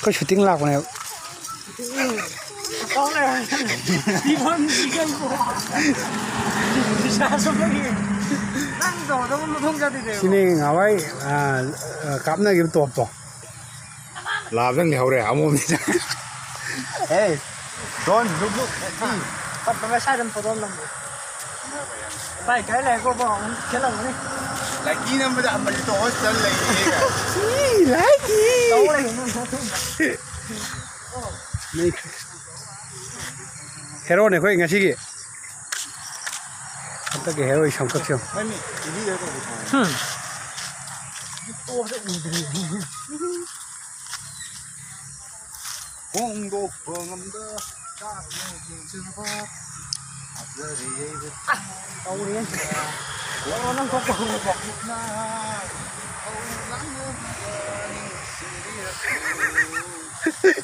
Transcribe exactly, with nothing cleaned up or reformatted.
có chủ tiếng lạc này có này đi con đi con đi xa xong cái gì đang rồi đâu nó không ra thì đều xin đi ngào ấy à cắm này kiếm tuột to làm rất nhiều để áo mồm đi ê con lúc lúc bắt phải sai đâm vào đâm phải cái này có bọn cái lòng này lagi nama dah ambil tu hostel lagi. Ih, lagi. Tahu lagi. Nih. Hero này kau ingat sih? Apa ke hero isang kacau? Mana? Ini dia tu. Hmm. Kongo pengamda, tak mungkin sempat. Tahu ni. Orang kau kau kau. Nah,